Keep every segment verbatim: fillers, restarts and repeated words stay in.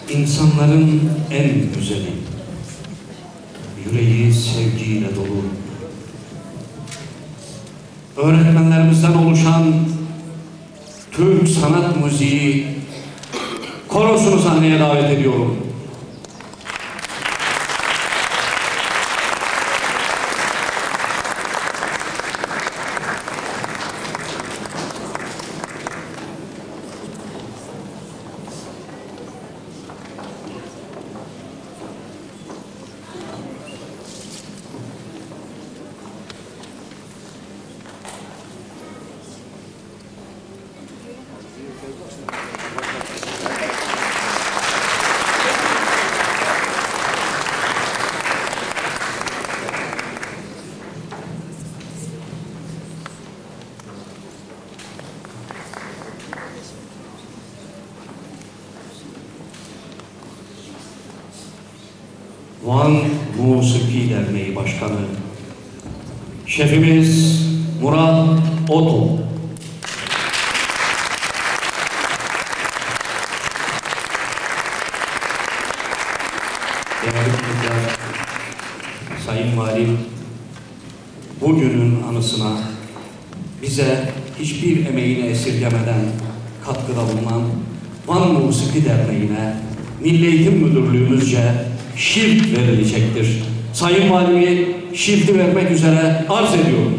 İnsanların en güzeli, yüreği sevgiyle dolu. Öğretmenlerimizden oluşan Türk sanat müziği korosunu sahneye davet ediyorum. Van Musiki Derneği Başkanı Şefimiz Murat Oto, değerli konuklar, Sayın Valim, bugünün anısına bize hiçbir emeğini esirgemeden katkıda bulunan Van Musiki Derneği'ne Milli Eğitim Müdürlüğümüzce şift verilecektir. Sayın Valimi şifti vermek üzere arz ediyorum.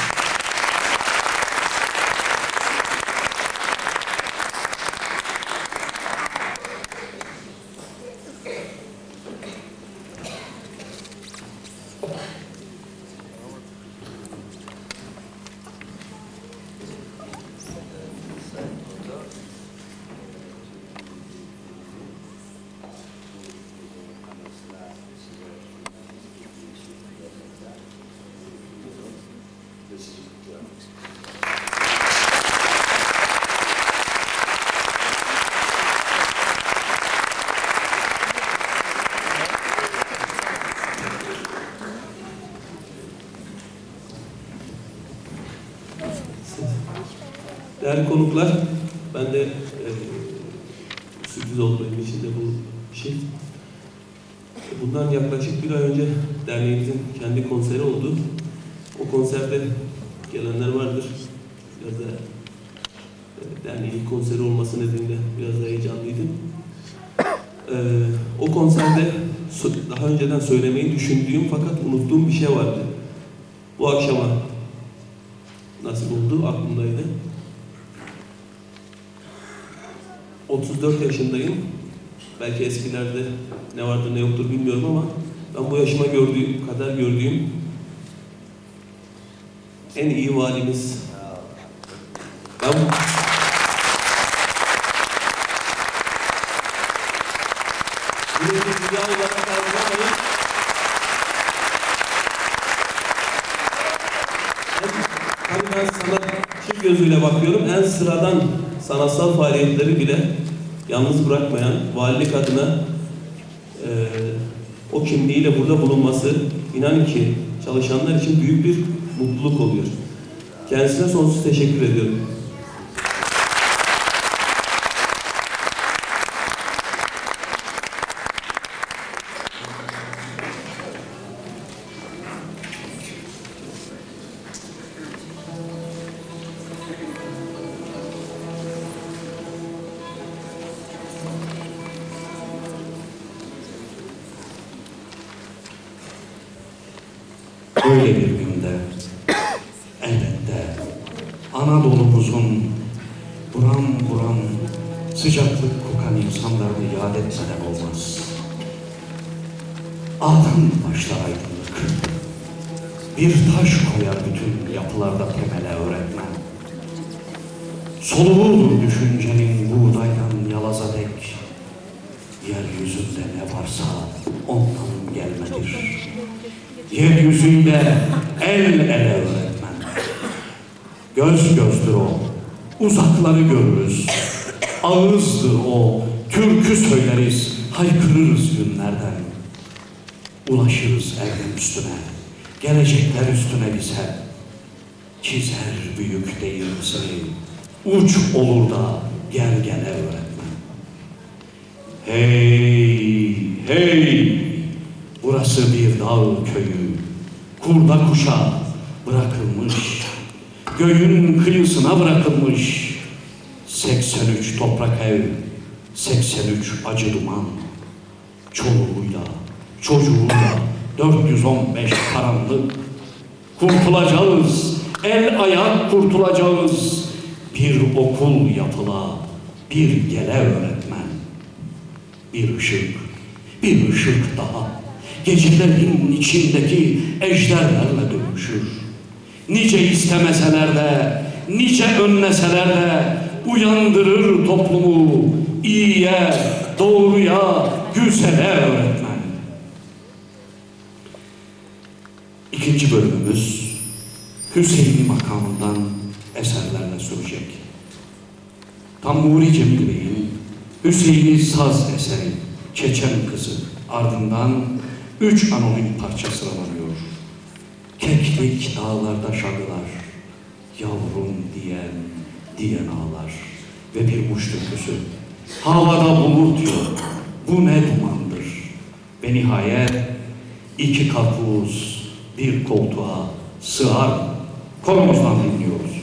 Değerli konuklar, ben de e, sürpriz oldu benim için de bu şey. Bundan yaklaşık bir ay önce derneğimizin kendi konseri oldu. O konserde gelenler vardır. Biraz da e, derneğin konseri olması nedeniyle biraz da heyecanlıydım. E, o konserde daha önceden söylemeyi düşündüğüm fakat unuttuğum bir şey vardı. Bu akşama nasip oldu, aklımdaydı. otuz dört yaşındayım. Belki eskilerde ne vardır ne yoktur bilmiyorum ama ben bu yaşıma gördüğüm kadar gördüğüm en iyi valimiz. Ben bunu bir rüya olarak algılamayın. Tabii ben sanatçı gözüyle bakıyorum. En sıradan sanatsal faaliyetleri bile yalnız bırakmayan valilik adına e, o kimliğiyle burada bulunması, inanın ki çalışanlar için büyük bir mutluluk oluyor. Kendisine sonsuz teşekkür ediyorum. Böyle bir günde elbette Anadolu'muzun buram buram sıcaklık kokan insanlarını yad etmeden olmaz. A'dan başlar aydınlık. Bir taş koyar bütün yapılarda temele öğretmen. Soluğudur düşüncenin buğdaydan yalaza dek. Yeryüzünde ne varsa ondan gelmedir. Yeryüzüyle el ele öğretmen. Göz gözdür o, uzakları görürüz. Ağızdır o, türkü söyleriz, haykırırız günlerden. Ulaşırız erdem üstüne, gelecekler üstüne bize. Çizer büyük değirmesini, uç olur da gel gele öğretmen. Hey, hey! Burası bir dağ köyü, kurda kuşa bırakılmış, göğün kıyısına bırakılmış. seksen üç toprak ev, seksen üç acı duman, çoluğuyla, çocuğuyla dört yüz on beş karanlık. Kurtulacağız, el ayak kurtulacağız. Bir okul yapıla, bir gele öğretmen. Bir ışık, bir ışık daha. Gecelerin içindeki ejderlerle dönüşür. Nice istemeseler de, nice önleseler de uyandırır toplumu. İyiye, doğruya, güzele öğretmen. İkinci bölümümüz Hüseyin'i makamından eserlerle sürecek. Tamburi Cemil Bey'in Hüseyin'i saz eseri Çeçen Kızı, ardından üç anonim parça sıralanıyor. Keklik dağlarda şarkılar, yavrum diyen, diyen ağlar ve bir muş türküsü. Havada bulut yok, bu ne dumandır. Ve nihayet iki karpuz bir koltuğa sığar. Koromuzdan dinliyoruz.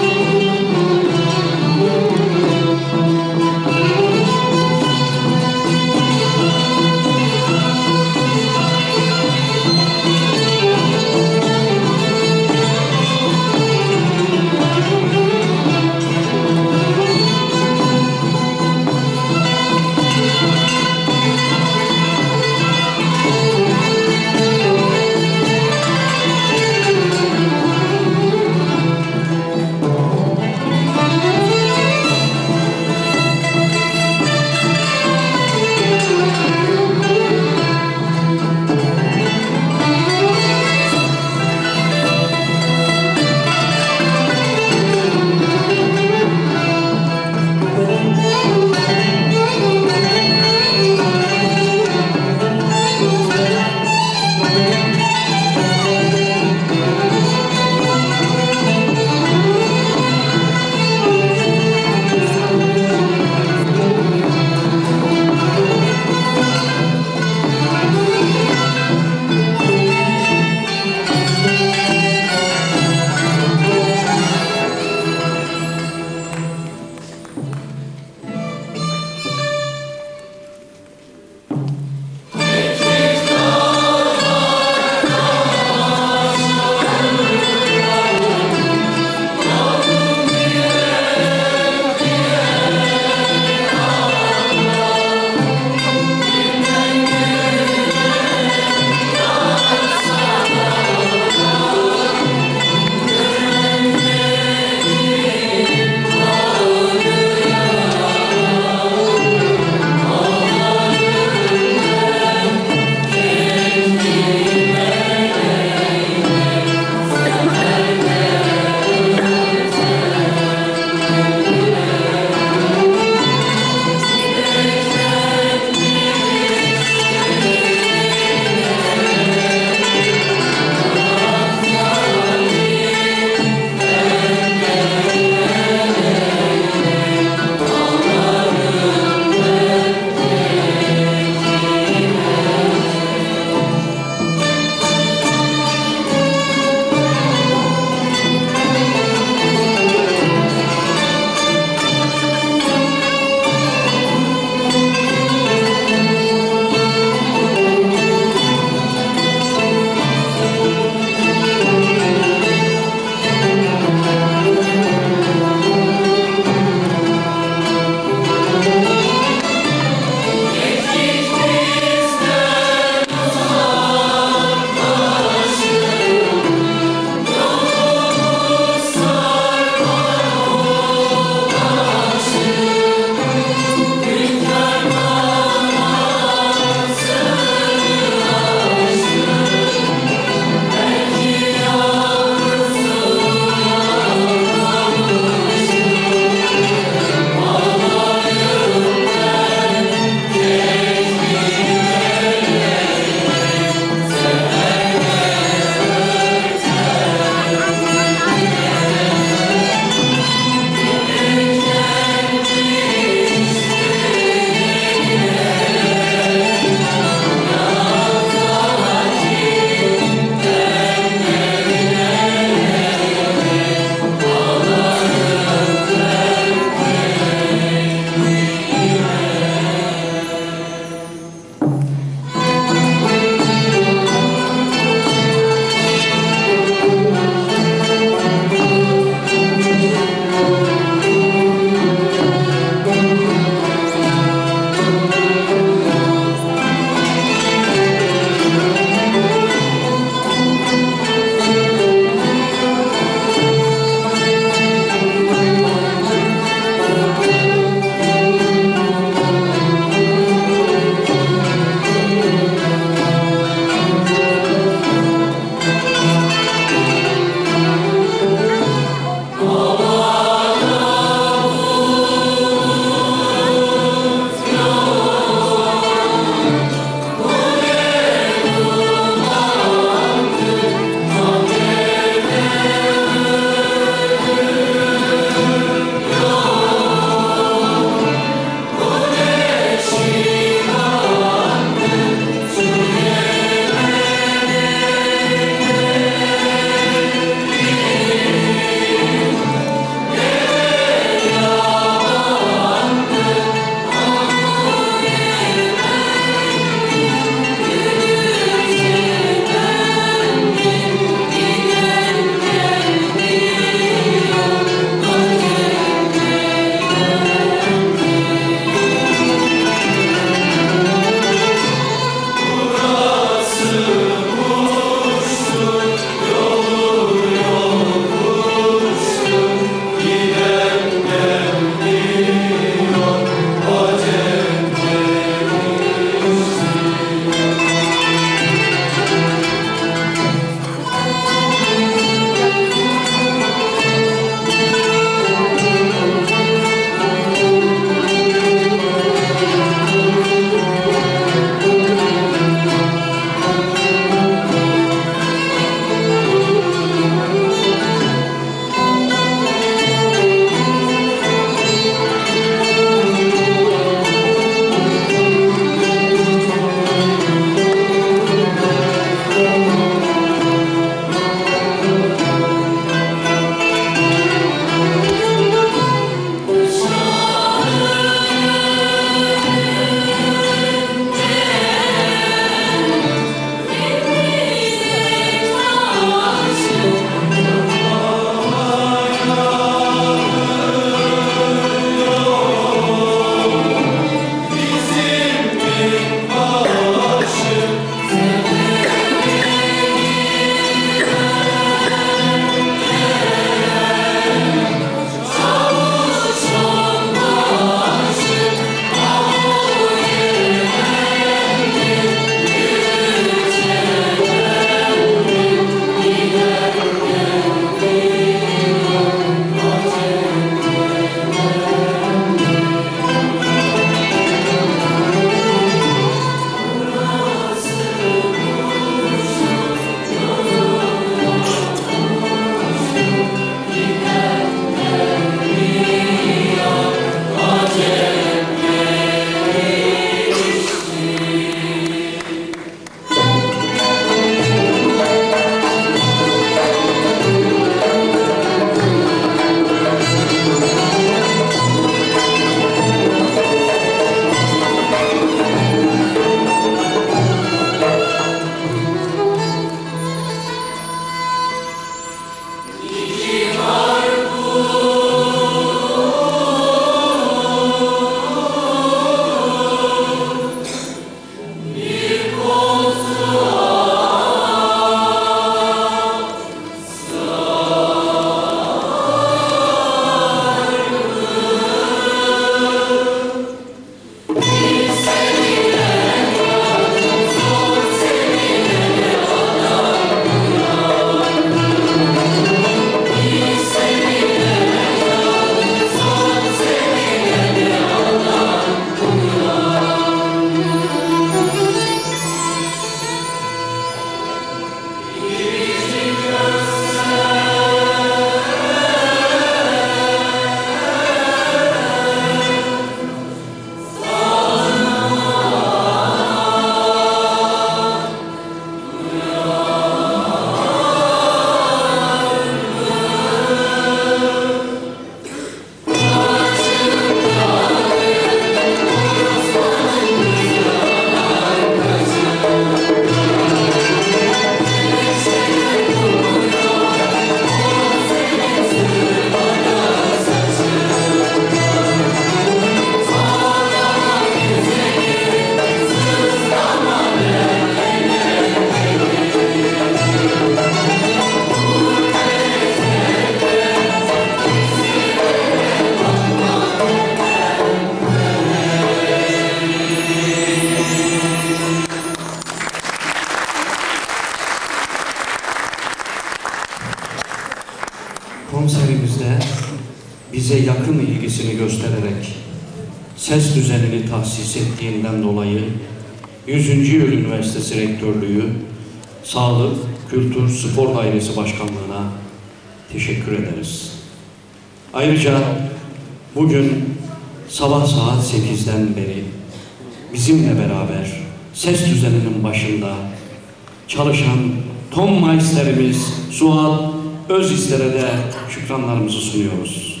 konserimizde bize yakın ilgisini göstererek ses düzenini tahsis ettiğinden dolayı yüzüncü Yıl Üniversitesi Rektörlüğü, Sağlık, Kültür, Spor Dairesi Başkanlığı'na teşekkür ederiz. Ayrıca bugün sabah saat sekizden beri bizimle beraber ses düzeninin başında çalışan Tom Meister'imiz Suat Özisler'e de şükranlarımızı sunuyoruz.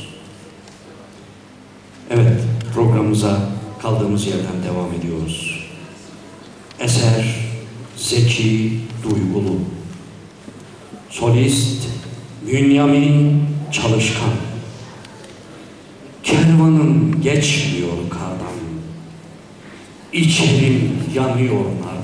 Evet, programımıza kaldığımız yerden devam ediyoruz. Eser Zeki Duygulu. Solist Bünyamin Çalışkan. Kervanım geçmiyor kardan, İçerim yanıyor nardan.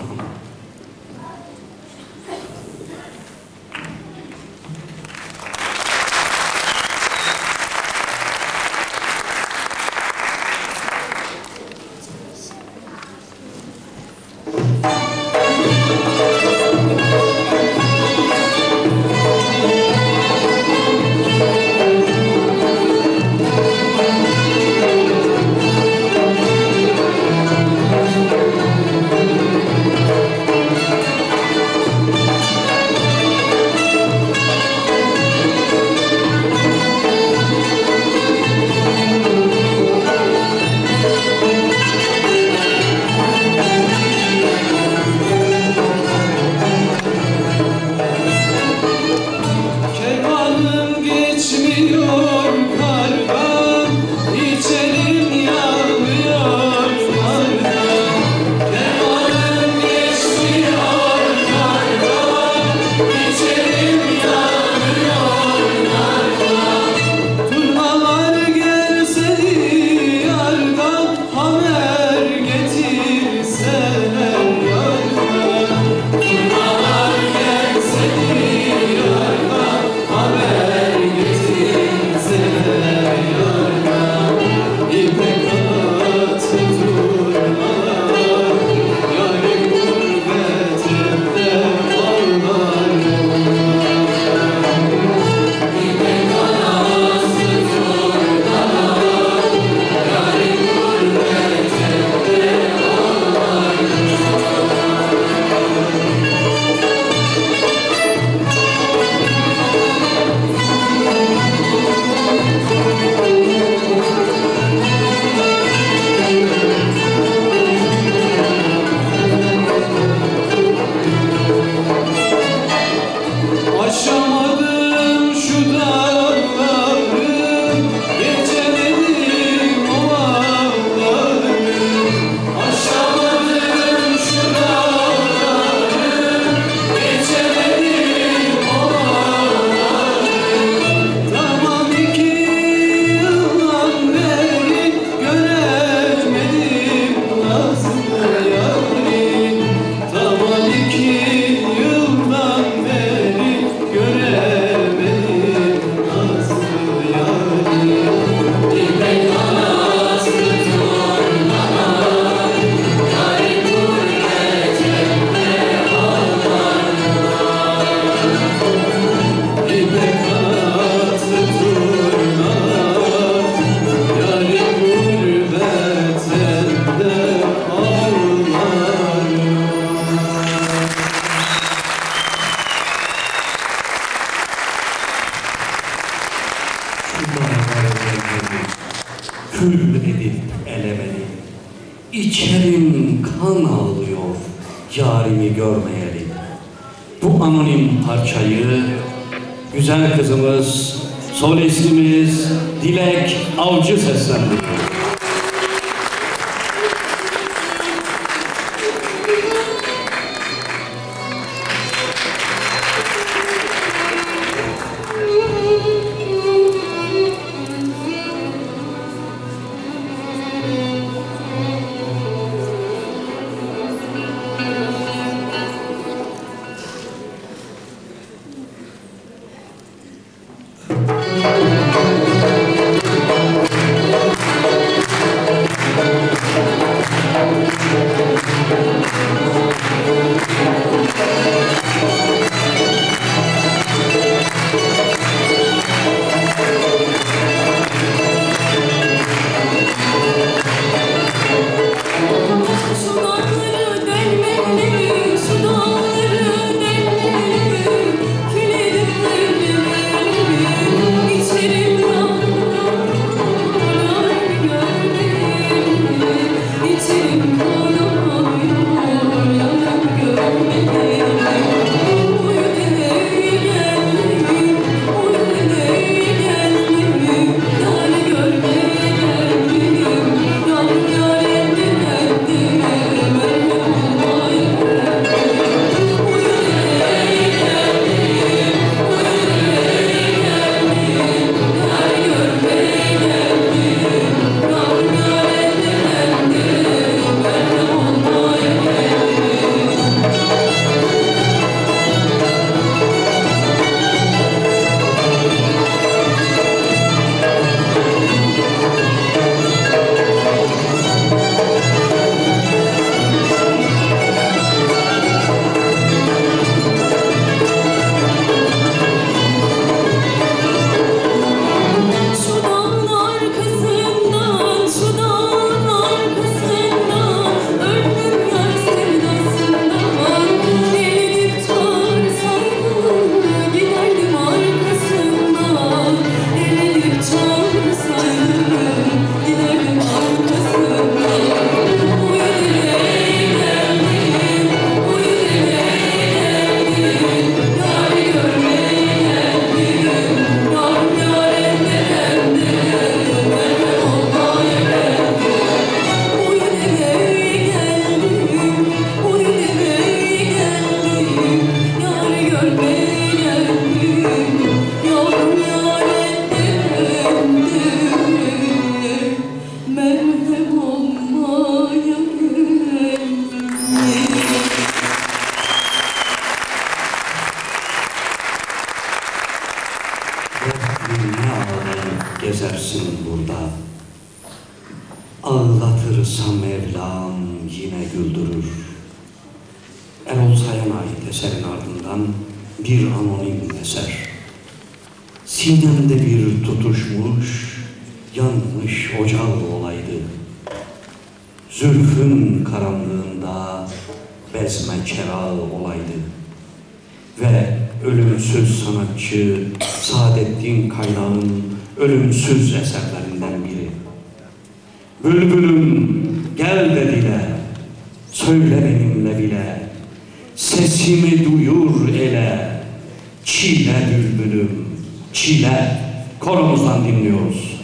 Kül edip elemeli, İçerim kan ağlıyor yarimi görmeyeli. Bu anonim parçayı güzel kızımız, solistimiz Dilek Avcı seslendiriyor. gezersin burada. Ağlatırsa Mevlam yine güldürür. Erol Sayan'a ait eserin ardından bir anonim eser. Sinemde bir tutuşmuş, yanmış ocağı olaydı. Zülfün karanlığında bezme çerağı olaydı. Ve ölümsüz sanatçı Saadettin Kaynağ'ın ölümsüz eserlerinden biri. Bülbülüm gel de dile, söyle benimle bile, sesimi duyur ele, çile bülbülüm, çile. Koromuzdan dinliyoruz.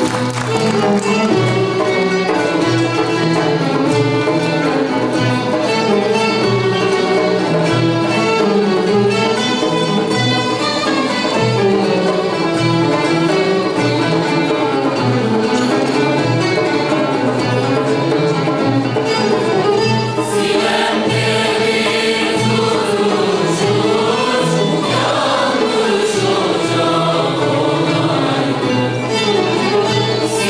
Silenleri tutuşur, yanlış olacak olay.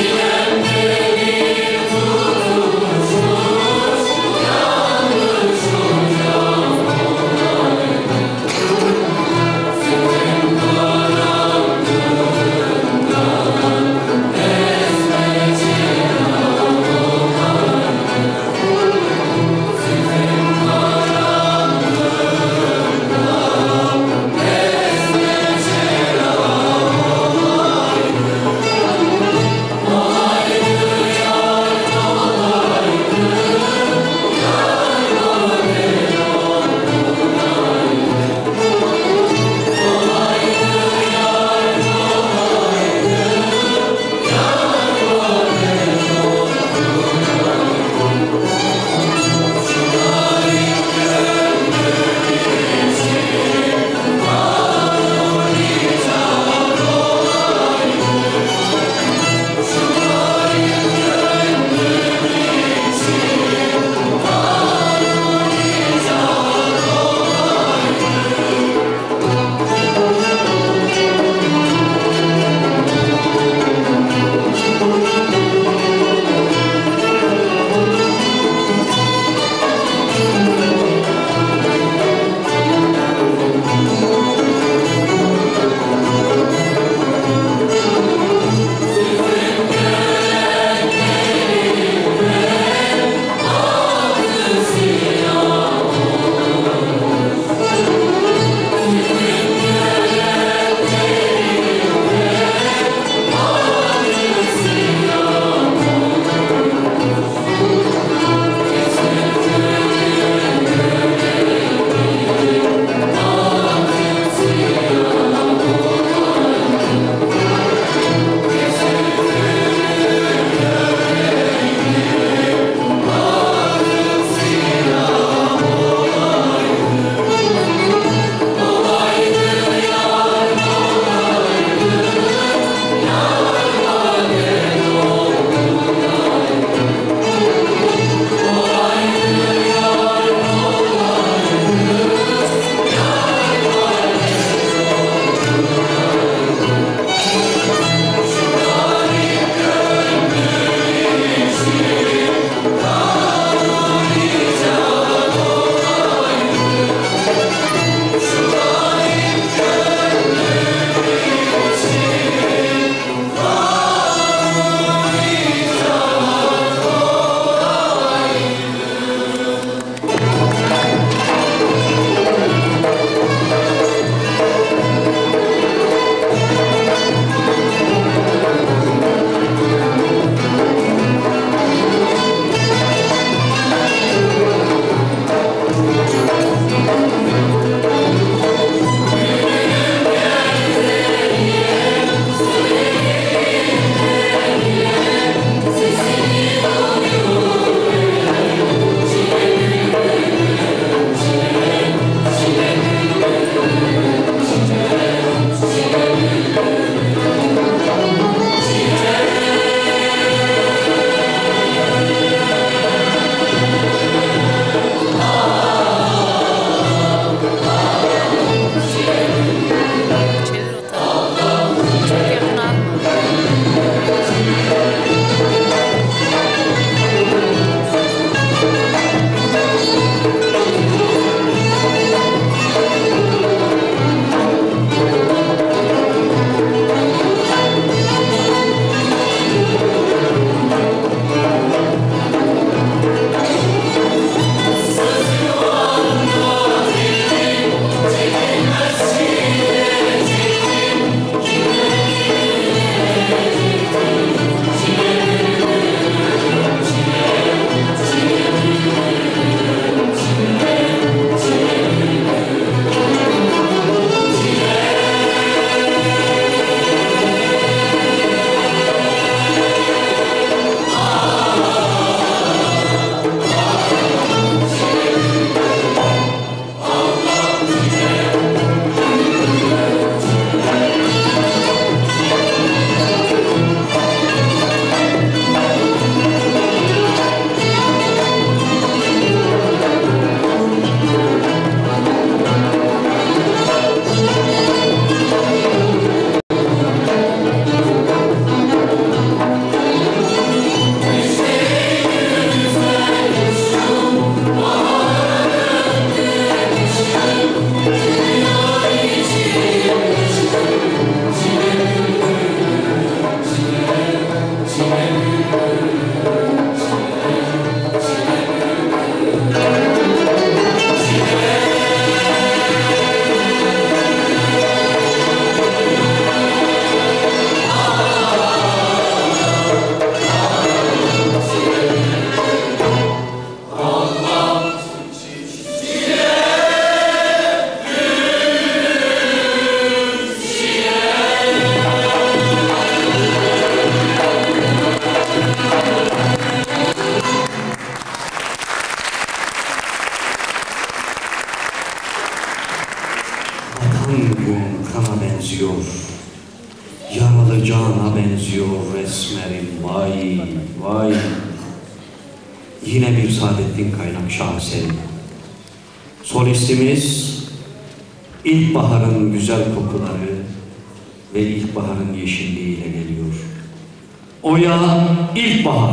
Vay, vay. Yine bir Saadettin Kaynak şaheseri. Solistimiz ilkbaharın güzel kokuları ve ilkbaharın yeşilliğiyle geliyor. Oya İlkbahar.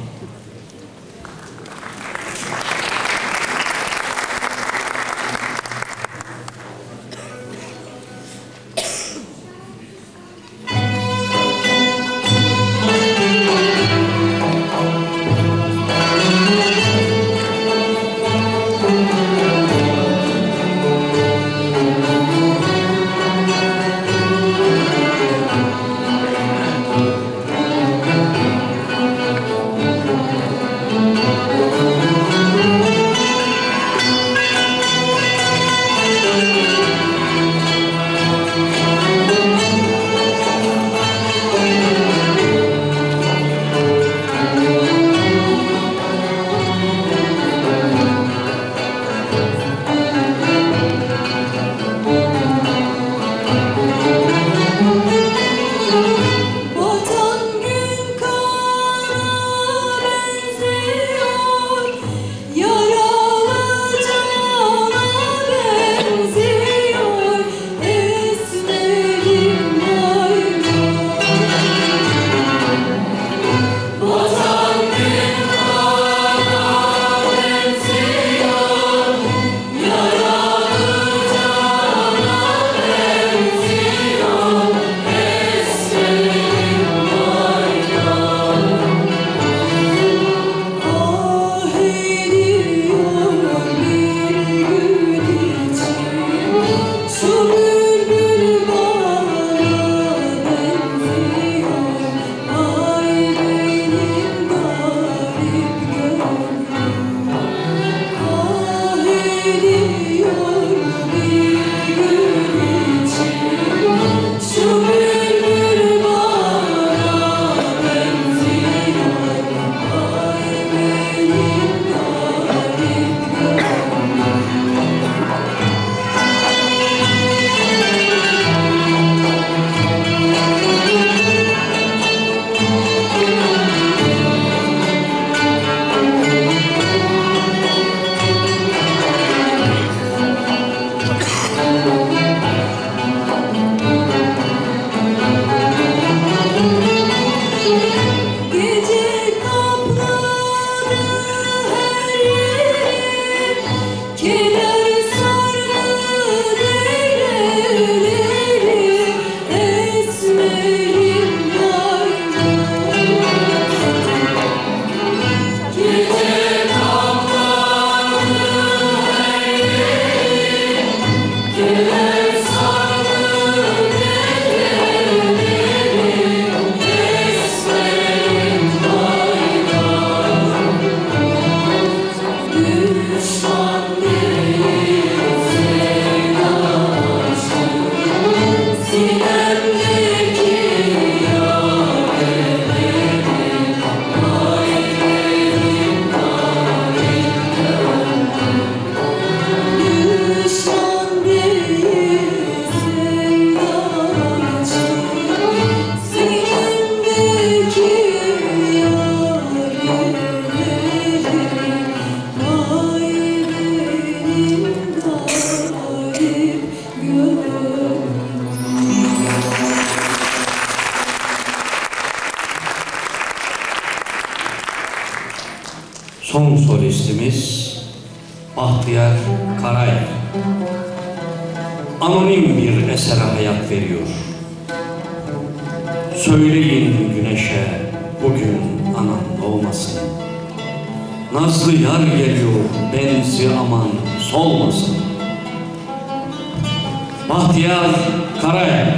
Son solistimiz Bahtiyar Karay. Anonim bir esere hayat veriyor. Söyleyin güneşe bugün anan doğmasın. Nazlı yar geliyor benzi aman solmasın. Bahtiyar Karay.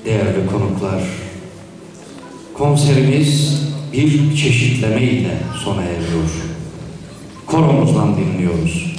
değerli konuklar, konserimiz bir çeşitleme ile sona eriyor. Koromuzdan dinliyoruz.